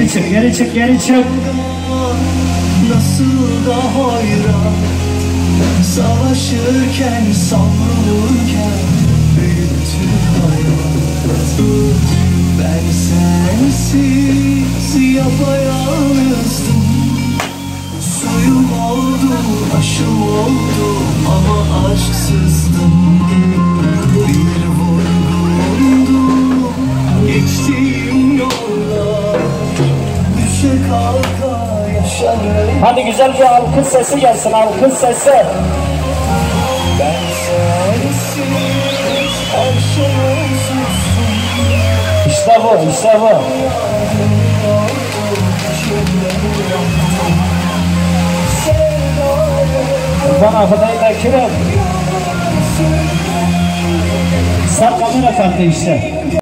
Geri çık, geri çık, geri çık. Nasıl da hayran, savaşırken, savrulurken büyüttü hayat. Ben sensiz yapayalnızdım. Suyum oldu, aşım oldu ama aşksızdım. Bir vurgundu geçtiğim yollar. Düşe kalka yaşarım. Hadi güzel bir alkış sesi gelsin, alkış sesi. Ben sensiz her şey olsuzsun. İşte bu, işte bu. Kurban Afadayı Bekir'im. Sen kamera farklı işte.